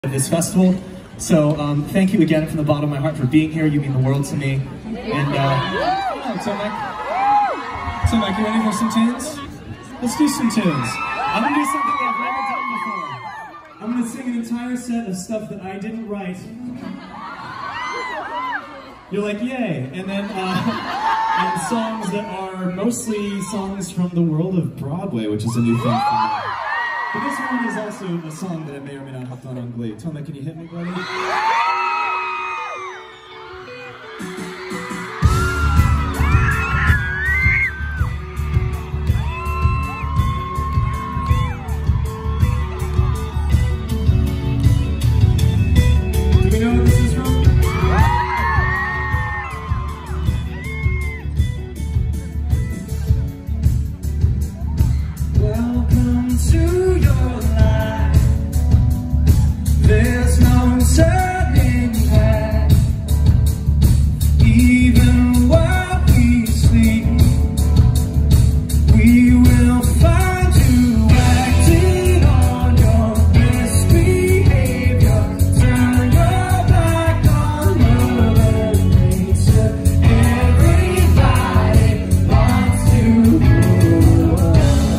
of this festival. So thank you again from the bottom of my heart for being here. You mean the world to me. And so Mike, you ready for some tunes? Let's do some tunes. I'm gonna do something that I've never done before. I'm gonna sing an entire set of stuff that I didn't write. You're like, yay! And then and songs that are mostly songs from the world of Broadway, which is a new thing for me. But this one is also a song that I may or may not have done on Glee. Toma, can you hit me, buddy? Do we know what this is from? Welcome to your life. There's no turning back. Even while we sleep, we will find you acting on your best behavior. Turn your back on Mother Nature. Everybody wants to grow up.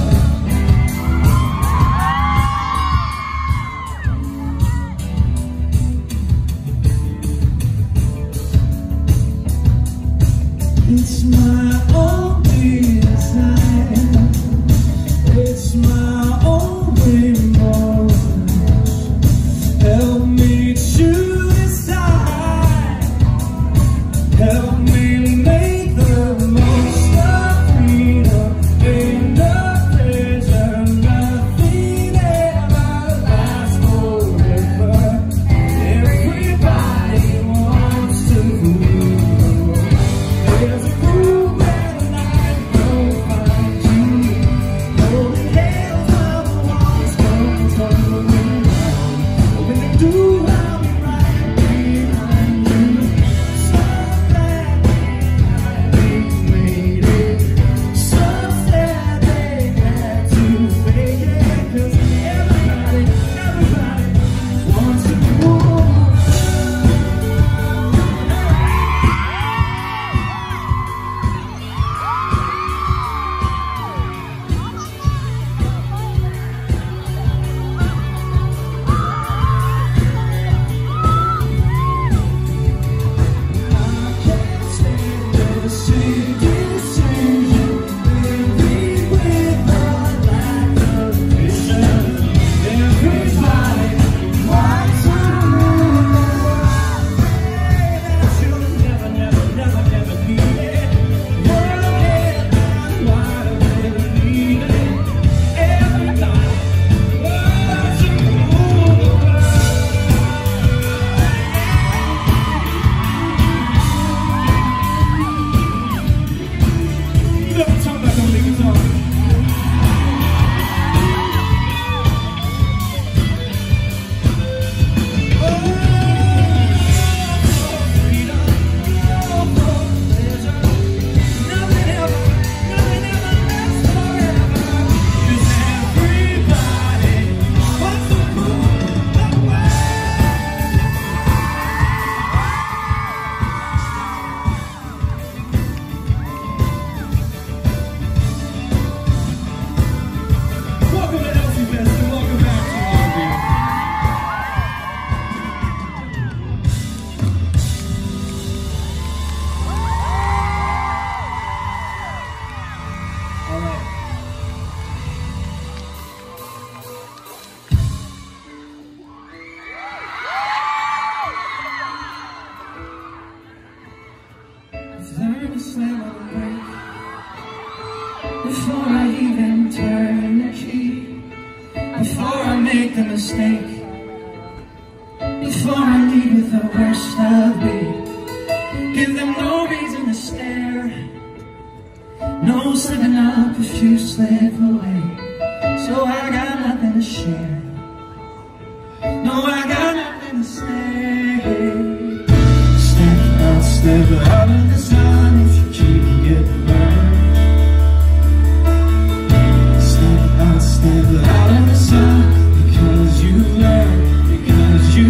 It's my own desire. It's my own remorse. Help me to decide. Help me make the most of freedom. Ain't no pleasure, nothing ever lasts forever. Everybody wants to move. There's a groove and I don't find you. Holding hands while the walls come tumbling down. When they do, I'll be right behind you. So glad they made it. So sad they had to fake it. 'Cause everybody wants to move. Learn to slam on the brake before I even turn the key, before I make the mistake, before I leave with the worst of me. Give them no reason to stare, no slipping up if you slip away. So I got nothing to share, no, I got nothing to say. Step out of the sun if you keep getting burned. Step out of the sun because you learn, because you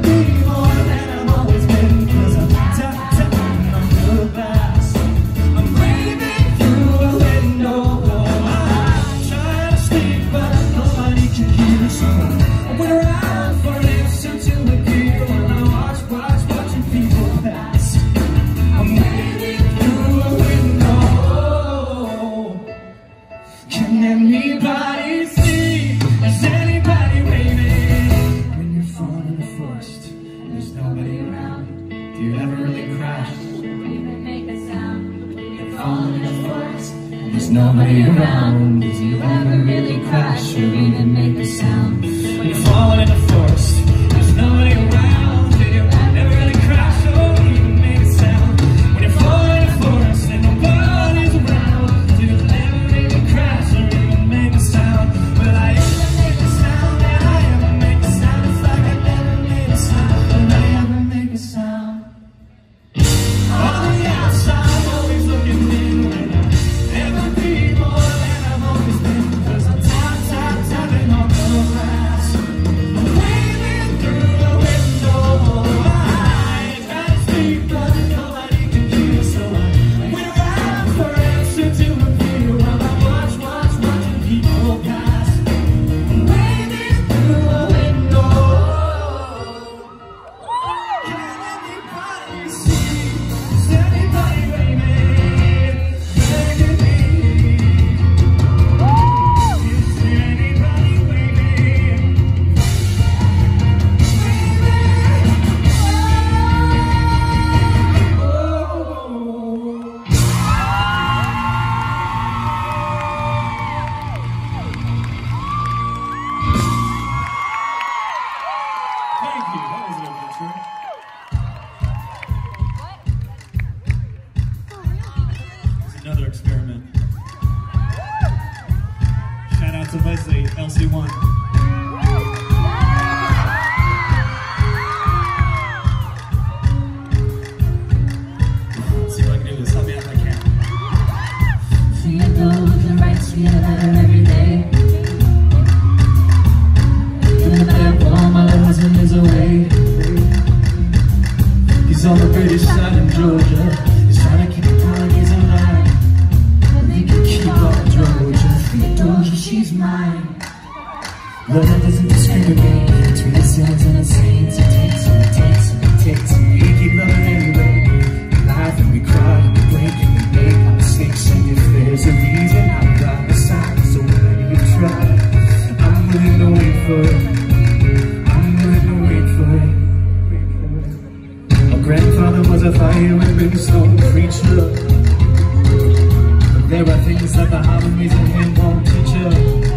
be more than I've always been, 'cause I'm tapping on the glass. I'm waving through a window. I'm trying to sleep, but nobody can hear me, so I went around for an answer to a deal, and I watching people pass. I'm waving through a window. Can anybody see? Is anybody waving? When you're falling in the forest and there's nobody around, do you ever really crash? Even make a sound. You're falling in the forest and there's nobody around, did you ever really crash or even make a sound? When you're falling in the forest, there's nobody around, did you ever really crash or even make a sound? When you're falling in the forest and nobody's around, do you ever really crash or even make a sound? Will I ever make a sound? Will I ever make a sound? It's like I never made a sound. Will I ever make a sound? On the outside, always looking in. Will I ever be more than I've always been? 'Cause I'm tapping on the glass. I'm waving through the window. I ain't trying to speak, but nobody can hear, so I went around for answer to a few while I watching people pass. I'm waving through a window. Can anybody see? Is anybody waving? Begging me. Is anybody waving? Thank you. That was an adventure. It's another experiment. Shout out to Leslie, LC1. Let's see if I can do this. Help me out if I can. Seeing those that write to you letter every day. In the bed while my husband is away. He's on the British side in Georgia. He's trying to keep the colonies alive. We can keep up Georgia. Georgia, she's mine. Love that doesn't discriminate between the sins and the saints. It takes and it takes and it takes, and we keep loving anyway. We laugh and we cry and we break and we make our mistakes. And if there's a reason, I'm by the side. So whenever you try, I'm willing to wait for it. I'm willing to wait for it. My grandfather was a fire and brimstone preacher. But there are things that the holidays and him won't teach her.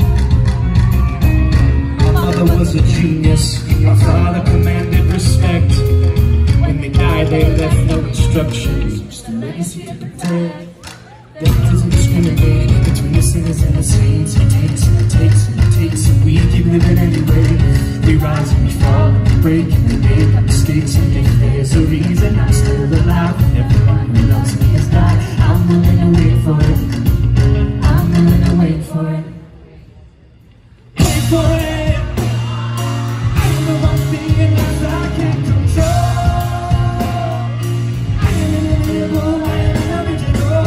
My mother was a genius. My father commanded respect. When they died, they left no instructions, just a legacy to protect. That doesn't discriminate between the sinners and the saints. It takes and it takes and it takes, and we keep living anyway. We rise and we fall and we break and we make our mistakes. And if there's a reason I'm still alive, and everyone who loves me has died, I'm willing to wait for it. I'm willing to wait for it. Wait for it. I'm the one thing in life I can't control. I am inevitable, I am inevitable.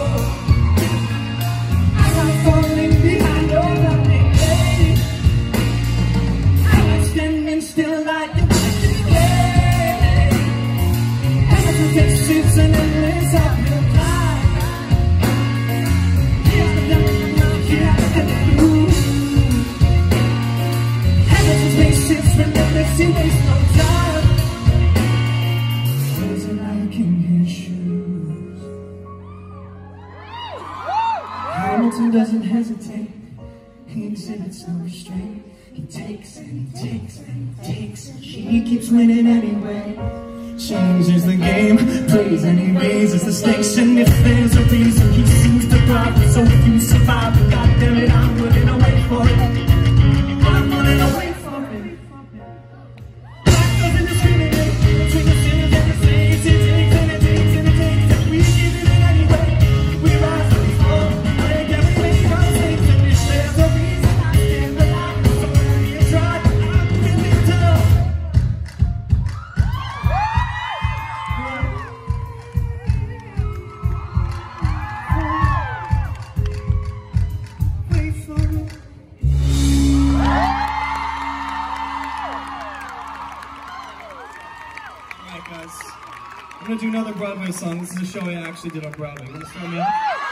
I'm falling behind all of me. I'm standing still like a day. Hesitations and endless of your life. Here's the devil in my ear and the blue. Hesitations when endless, you waste no time. Those are like in his shoes. Hamilton doesn't hesitate. He exhibits no restraint. He takes and he takes and he takes, and she keeps winning anyway. Changes the game, plays and he raises the stakes. And if there's a reason he seems to thrive, so few survive. God damn it, I'm willing to wait for it. I'm willing to wait for it. Life doesn't discriminate between the sinners and the saints. It takes and it takes and it takes, and we keep it anyway. We rise and we fall, break and we make our mistakes. And if there's a reason I stand alive, so when you try, I'm willing to. Alright guys, I'm gonna do another Broadway song. This is a show I actually did on Broadway. You wanna start me up?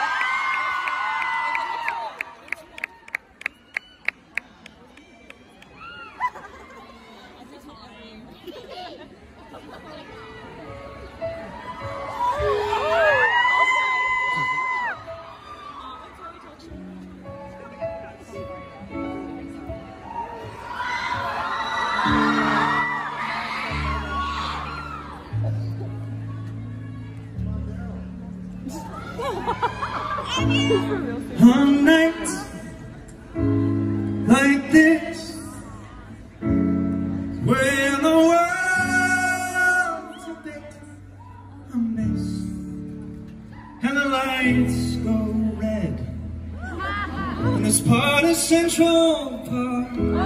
On nights like this, when the world's a bit a mess and the lights go red in this part of Central Park,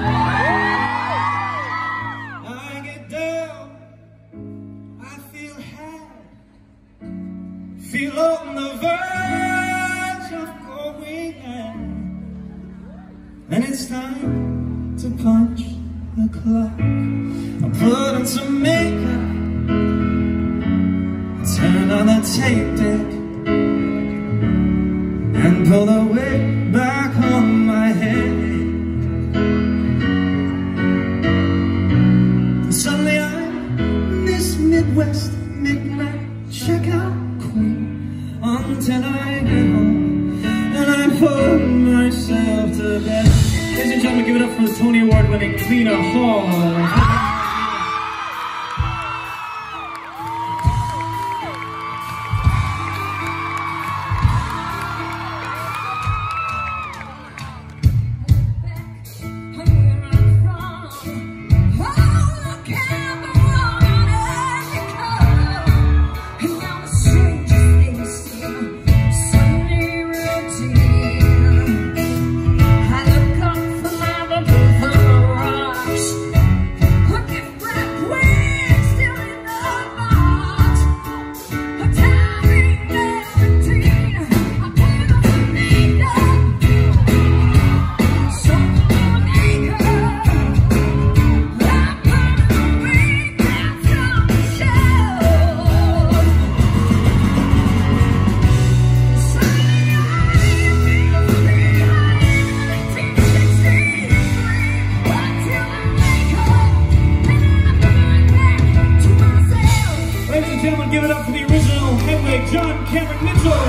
I get down, I feel had, feel on the verge of going mad, and it's time to punch the clock. I put on some makeup, turn on the tape deck, and pull the wig back on my head. And suddenly I'm this Midwest midnight checkout queen until I get home and I put myself to bed. Ladies and gentlemen, give it up for the Tony Award winning Lena Hall. Give it up for the original heavyweight, John Cameron Mitchell.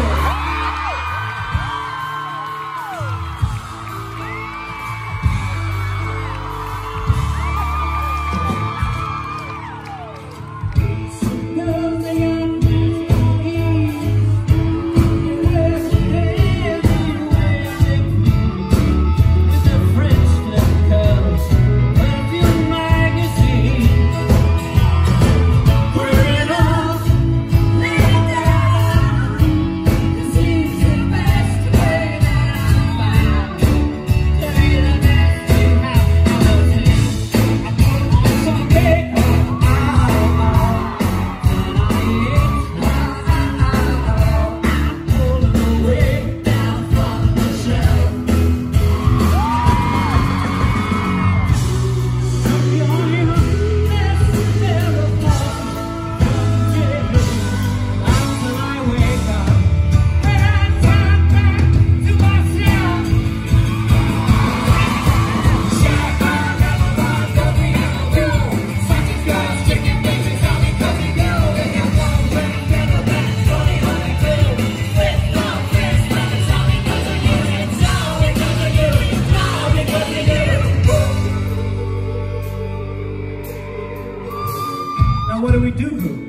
Now what do we do, Boo?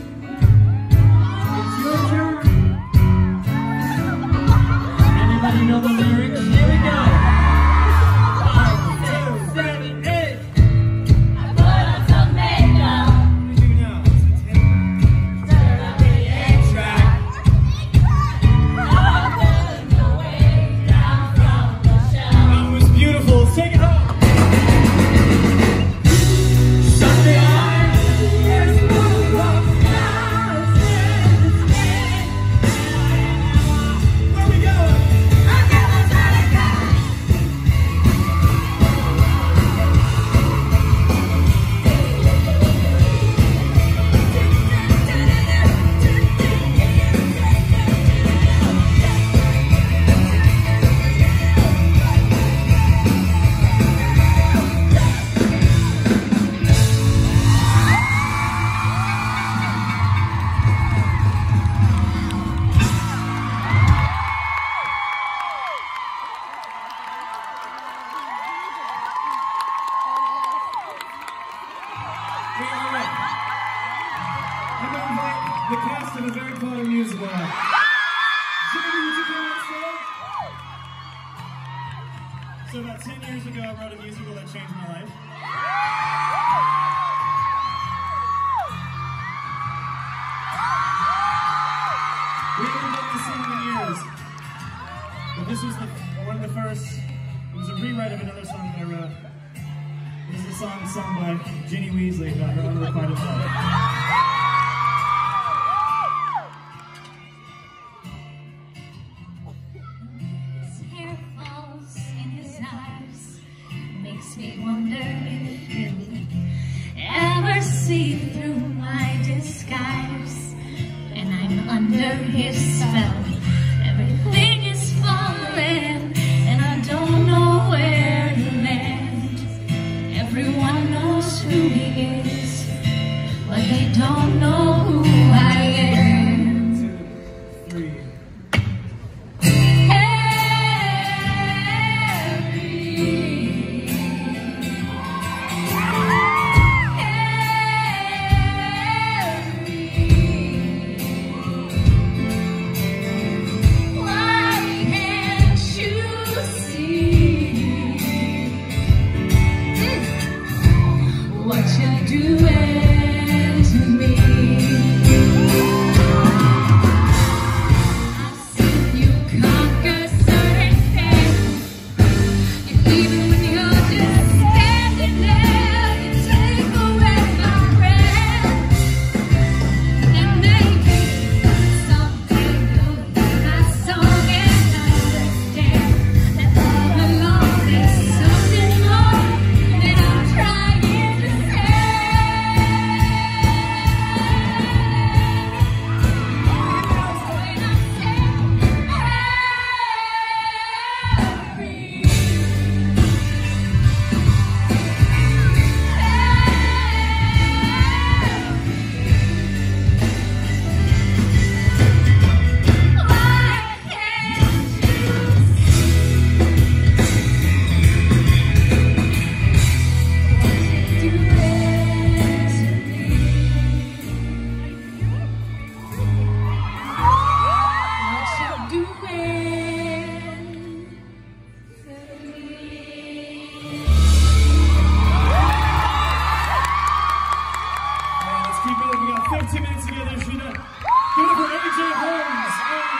It's your turn. Anybody know the lyrics? Here we go. 5, 6, 7, 8. I put on some makeup. What do we do now? Turn on the A-track. Pulling the weight down from the shelf. That was beautiful. Take it home. Sunday, I The cast of a Harry Potter musical. Jamie, would you come on stage? So about 10 years ago, I wrote a musical that changed my life. We haven't done this song in years, but this was one of the first. It was a rewrite of another song that I wrote. This is a song sung by Ginny Weasley about her unrequited love. Makes me wonder if you ever see through my disguise, and I'm under his spell. Everything is falling, and I don't know where to land. Everyone knows who he is, but they don't know who I am. 2, 3. What you're doing to me. I've seen you conquer certain pain. Even when you're just standing there, you take away my breath. And maybe someday you'll hear my song and understand that all along there's something more that I'm trying to say. Keep going. We got 15 minutes together. Should we give it for AJ Holmes?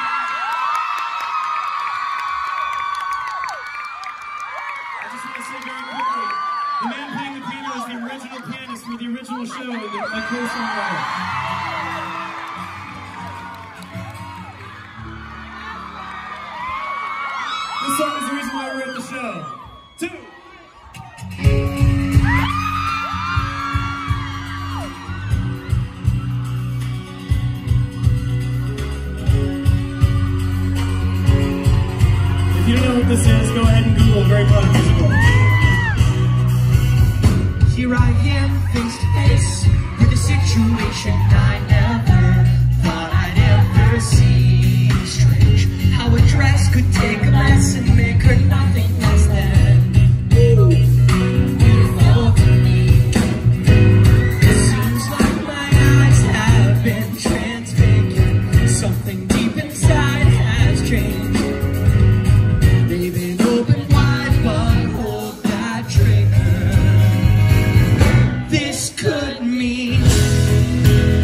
I just want to say very quickly, the man playing the piano is the original pianist for the original show, my co-songwriter. This song is the reason why I wrote the show. 2. If you don't know what this is, go ahead and Google Harry Potter musical. Here I am, face to face with a situation I never thought I'd ever see. Strange how a dress could take a mess and make her nothing less than beautiful to me. It seems like my eyes have been transfigured. Something deep inside has changed. They've been open wide, but hold that trigger. This could mean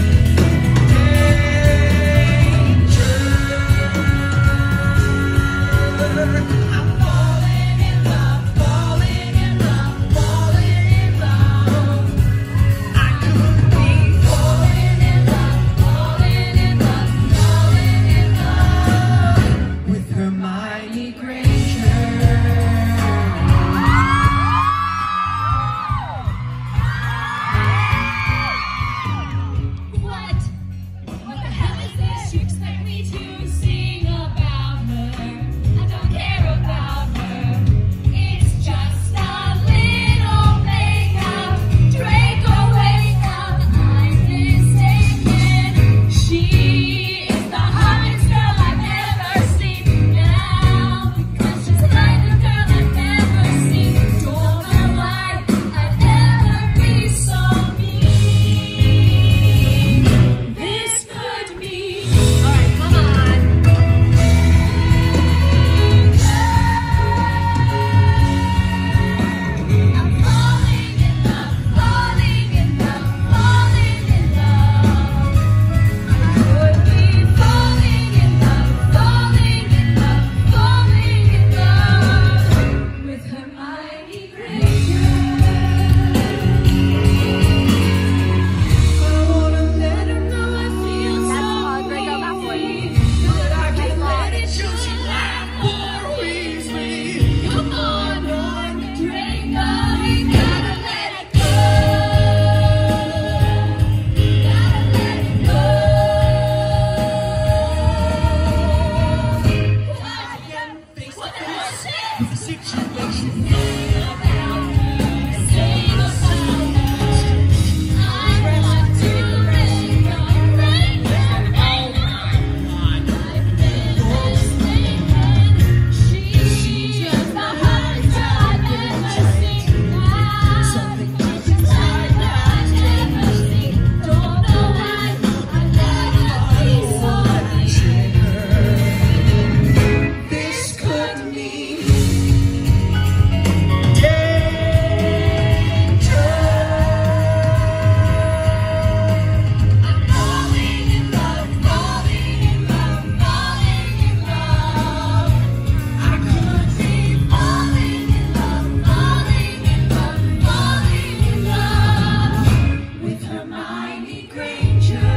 Granger.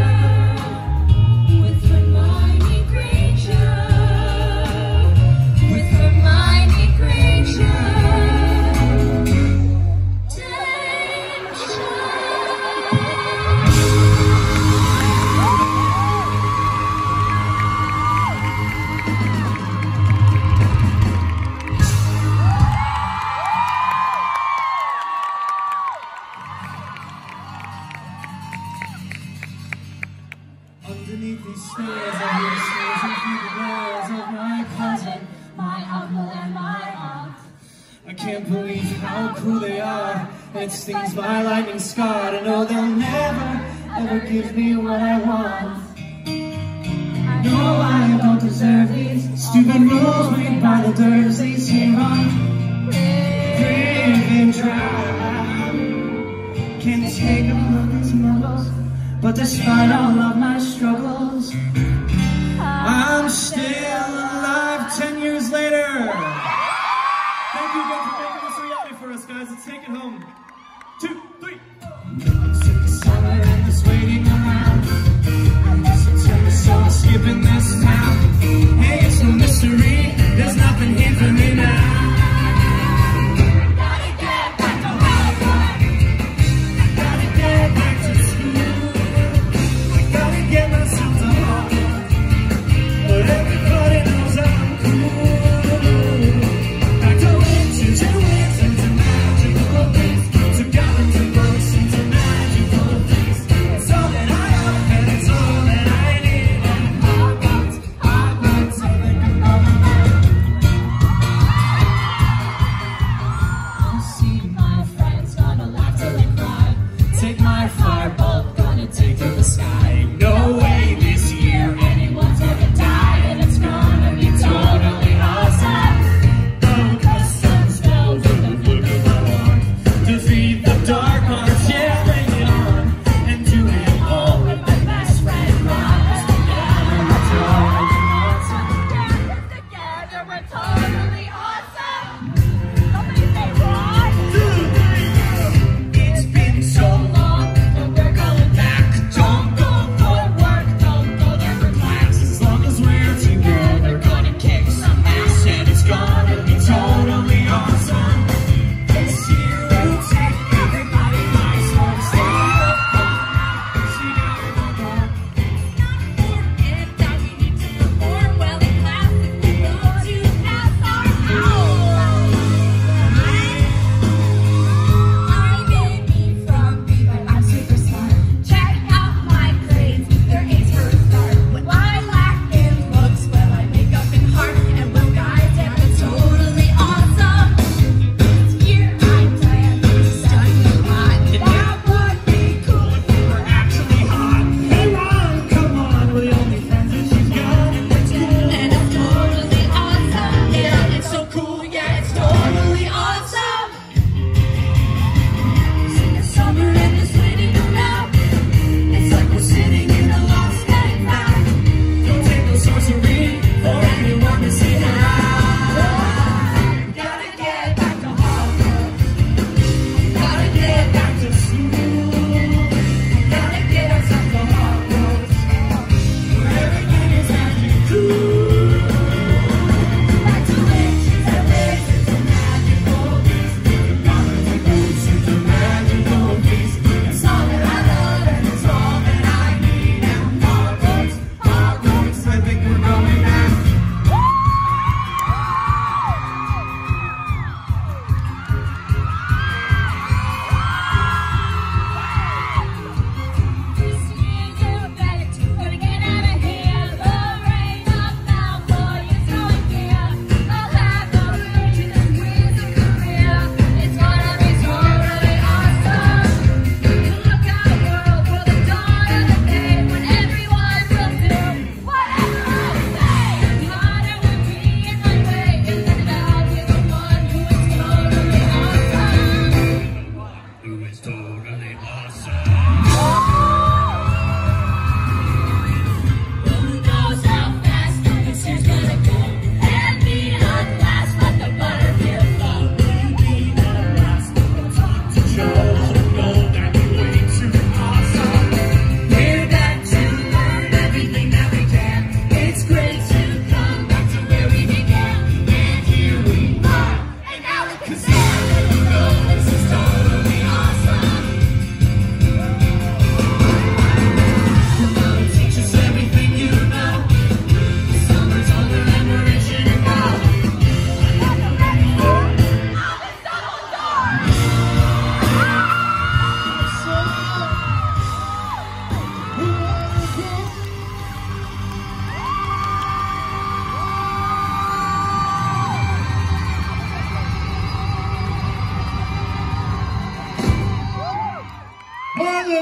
With Hermione Granger. With Hermione Granger. Underneath these stairs, I hear sneezing through the glares of my cousin, My uncle and my aunt. I can't believe how cool they are. It stings my lightning scarred. I know they'll never, ever give me what I want. No, I don't deserve these stupid rules made by the Dursleys here on Ravencroft. Can't take all of these muggles, but despite all of my struggles, I'm still alive 10 years later. Thank you again for making this a reality for us, guys. Let's take it home. 2, 3. I'm sick of summer and this waiting around. I'm September, so I'm skipping this town. Hey, it's no mystery. There's nothing here for me now. Gotta get back to Hogwarts. Gotta get back to school. Gotta get myself to Hogwarts. But everybody knows I'm cool. Back to magical things.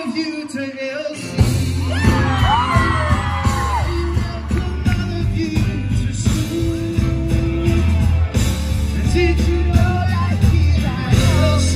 all of you to LC. Welcome all of you to school. And did you know that here at LC,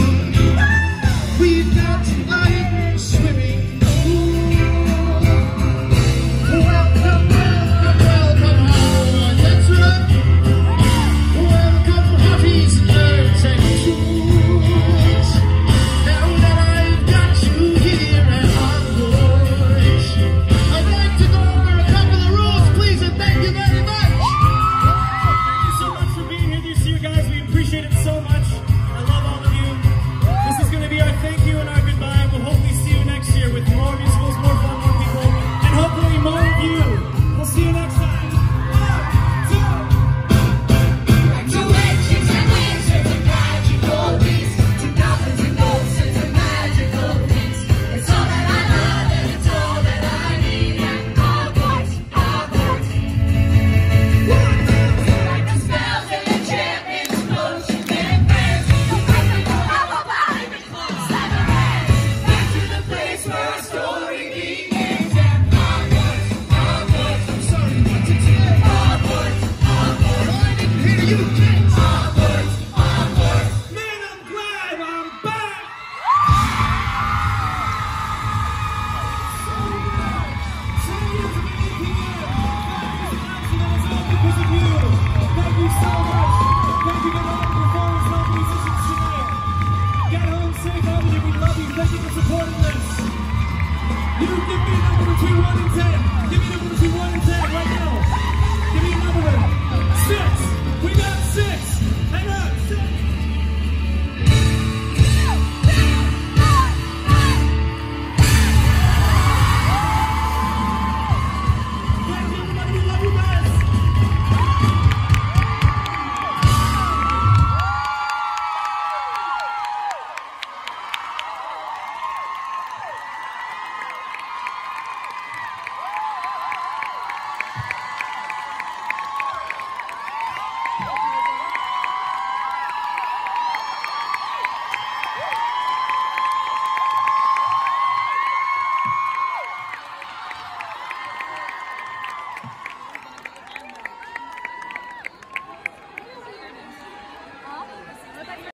we've got an iron swimming pool. Welcome, welcome, welcome home. That's right. Welcome, hobbies, nerds, and tools. Now that I've got you here at Hogwarts, I'd like to go over a couple of rules, please, and thank you very much. Thank you so much for being here this year, guys. We appreciate it so much. I love all of you. This is going to be our thank you and our goodbye. We'll hopefully see you next year with more musicals, more fun, more people, and hopefully more of you. We'll see you next time. To witches and wizards and magical beasts, to goblins and ghosts and to magical things. It's all that I love and it's all that I need at Hogwarts, Hogwarts. Like the spells and enchantments, potions and prayers, the mystical lullaby that close like a rat. Back to the place where our story begins at Hogwarts, Hogwarts. I'm sorry, what's it today? Hogwarts, Hogwarts. I didn't hear you, kids. Hogwarts, Hogwarts. Man, I'm glad I'm back. Because of you. Thank you so much. Thank you for all the performance of musicians tonight. Get home safe, everybody. We love you. Thank you for supporting us. You give me a number between 1 and 10. Give me a number between 1 and 10 right now. Give me a number. 6. We got 6.